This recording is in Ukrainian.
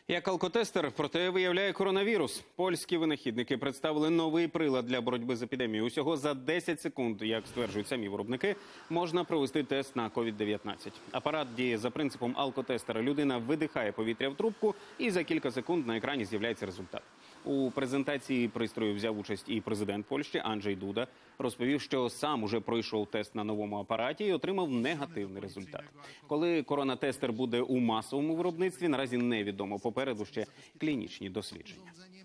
Як алкотестер, проте виявляє коронавірус. Польські винахідники представили новий прилад для боротьби з епідемією. Усього за 10 секунд, як стверджують самі виробники, можна провести тест на COVID-19. Апарат діє за принципом алкотестера. Людина видихає повітря в трубку і за кілька секунд на екрані з'являється результат. У презентації пристрою взяв участь і президент Польщі Анджей Дуда. Розповів, що сам уже пройшов тест на новому апараті і отримав негативний результат. Коли коронатестер буде у масовому виробництві, наразі невідомо. Попереду ще клінічні дослідження.